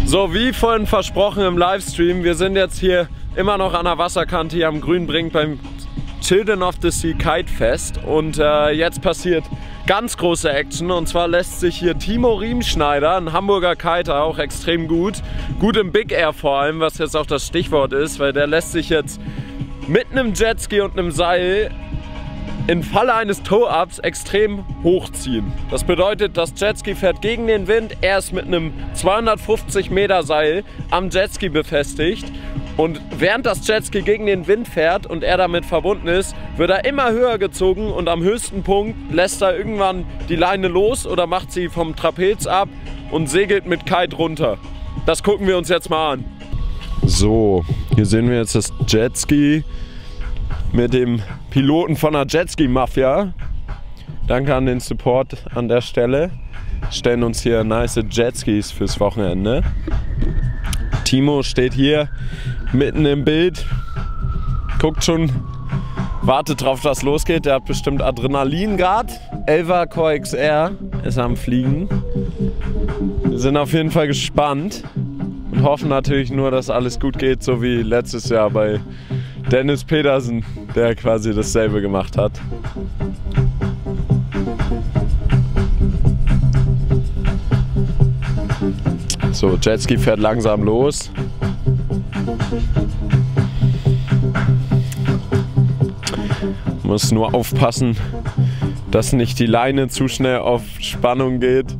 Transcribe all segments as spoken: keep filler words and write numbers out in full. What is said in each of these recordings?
So, wie vorhin versprochen im Livestream, wir sind jetzt hier immer noch an der Wasserkante hier am Grünbrink beim Children of the Sea Kite Fest. Und äh, jetzt passiert ganz große Action. Und zwar lässt sich hier Timo Riemschneider, ein Hamburger Kiter, auch extrem gut, gut im Big Air vor allem, was jetzt auch das Stichwort ist, weil der lässt sich jetzt mit einem Jetski und einem Seil im Falle eines Tow-Ups extrem hochziehen. Das bedeutet, das Jetski fährt gegen den Wind, er ist mit einem zweihundertfünfzig Meter Seil am Jetski befestigt und während das Jetski gegen den Wind fährt und er damit verbunden ist, wird er immer höher gezogen und am höchsten Punkt lässt er irgendwann die Leine los oder macht sie vom Trapez ab und segelt mit Kite runter. Das gucken wir uns jetzt mal an. So, hier sehen wir jetzt das Jetski mit dem Piloten von der Jetski-Mafia. Danke an den Support an der Stelle. Stellen uns hier nice Jetskis fürs Wochenende. Timo steht hier mitten im Bild, guckt schon, wartet drauf, dass losgeht. Der hat bestimmt Adrenalin gerade. Elva Core X R ist am Fliegen. Wir sind auf jeden Fall gespannt und hoffen natürlich nur, dass alles gut geht, so wie letztes Jahr bei Dennis Pedersen, der quasi dasselbe gemacht hat. So, Jetski fährt langsam los. Muss nur aufpassen, dass nicht die Leine zu schnell auf Spannung geht.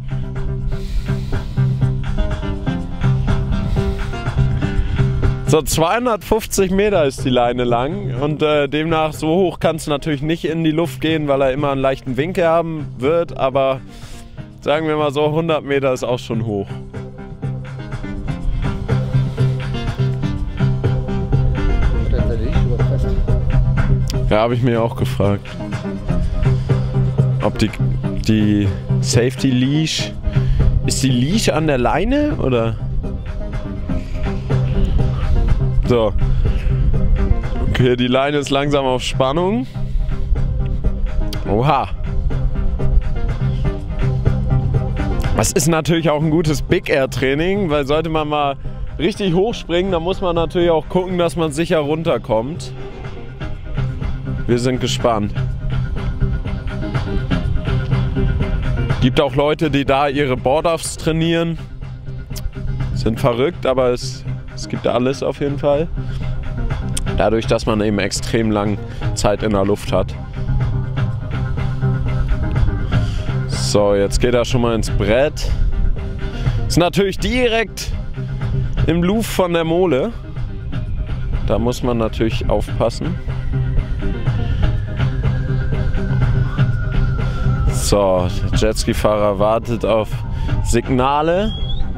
So, zweihundertfünfzig Meter ist die Leine lang und äh, demnach so hoch kann es natürlich nicht in die Luft gehen, weil er immer einen leichten Winkel haben wird, aber sagen wir mal so, hundert Meter ist auch schon hoch. Ja, habe ich mir auch gefragt, ob die, die Safety Leash, ist die Leash an der Leine oder? So. Okay, die Leine ist langsam auf Spannung. Oha. Das ist natürlich auch ein gutes Big Air Training, weil sollte man mal richtig hochspringen, dann muss man natürlich auch gucken, dass man sicher runterkommt. Wir sind gespannt. Gibt auch Leute, die da ihre Board-Offs trainieren. Sind verrückt, aber es Es gibt alles auf jeden Fall. Dadurch, dass man eben extrem lang Zeit in der Luft hat. So, jetzt geht er schon mal ins Brett. Ist natürlich direkt im Loop von der Mole. Da muss man natürlich aufpassen. So, der Jetski-Fahrer wartet auf Signale.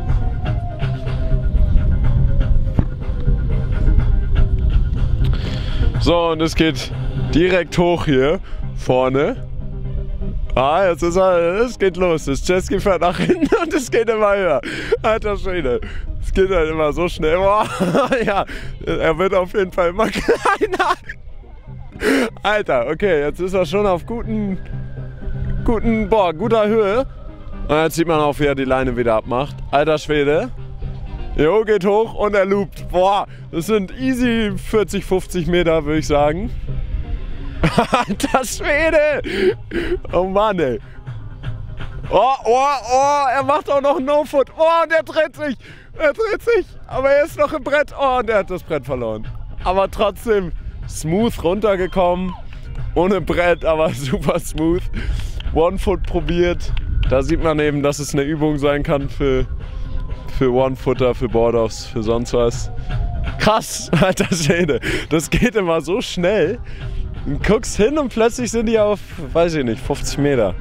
So, und es geht direkt hoch hier vorne. Ah, jetzt ist er, es geht los. Das Jetski fährt nach hinten und es geht immer höher. Alter Schwede, es geht halt immer so schnell. Boah, ja, er wird auf jeden Fall immer kleiner. Alter, okay, jetzt ist er schon auf guten, guten, boah, guter Höhe. Und jetzt sieht man auch, wie er die Leine wieder abmacht. Alter Schwede. Jo, geht hoch und er loopt. Boah, das sind easy vierzig, fünfzig Meter, würde ich sagen. Alter Schwede! Oh Mann, ey. Oh, oh, oh, er macht auch noch einen No-Foot. Oh, und er dreht sich. Er dreht sich. Aber er ist noch im Brett. Oh, und er hat das Brett verloren. Aber trotzdem smooth runtergekommen. Ohne Brett, aber super smooth. One-Foot probiert. Da sieht man eben, dass es eine Übung sein kann für... für One-Footer, für Board-Offs, für sonst was. Krass, alter Schwede. Das geht immer so schnell. Du guckst hin und plötzlich sind die auf, weiß ich nicht, fünfzig Meter.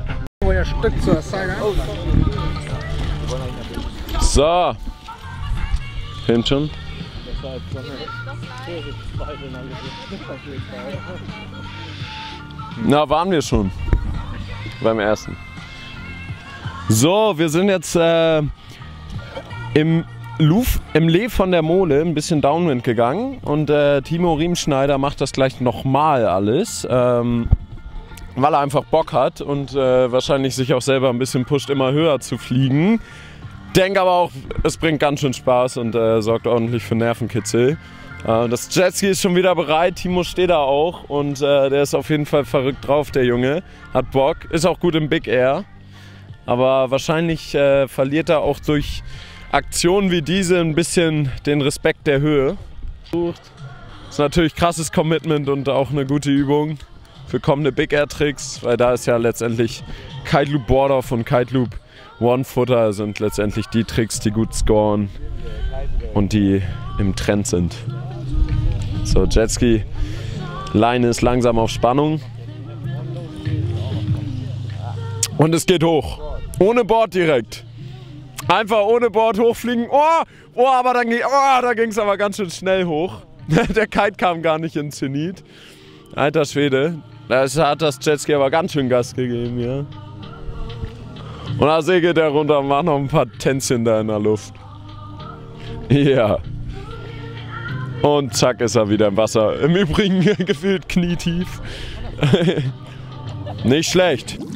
So. Hin schon. Na, waren wir schon. Beim ersten. So, wir sind jetzt äh, im Luf, im Lee von der Mole ein bisschen Downwind gegangen und äh, Timo Riemschneider macht das gleich nochmal alles, ähm, weil er einfach Bock hat und äh, wahrscheinlich sich auch selber ein bisschen pusht, immer höher zu fliegen. denke aber auch, es bringt ganz schön Spaß und äh, sorgt ordentlich für Nervenkitzel. Äh, das Jetski ist schon wieder bereit, Timo steht da auch und äh, der ist auf jeden Fall verrückt drauf, der Junge. Hat Bock, ist auch gut im Big Air. Aber wahrscheinlich äh, verliert er auch durch Aktionen wie diese ein bisschen den Respekt der Höhe. Ist natürlich krasses Commitment und auch eine gute Übung für kommende Big Air Tricks, weil da ist ja letztendlich Kite Loop Board-Off und Kite Loop One-Footer sind letztendlich die Tricks, die gut scoren und die im Trend sind. So, Jetski Leine ist langsam auf Spannung und es geht hoch. Ohne Board direkt. Einfach ohne Board hochfliegen. Oh, oh aber dann ging oh, da ging es aber ganz schön schnell hoch. Der Kite kam gar nicht ins Zenit. Alter Schwede. Da hat das Jetski aber ganz schön Gas gegeben, ja. Und da segelt er runter und macht noch ein paar Tänzchen da in der Luft. Ja. Und zack ist er wieder im Wasser. Im Übrigen gefühlt knietief. Nicht schlecht.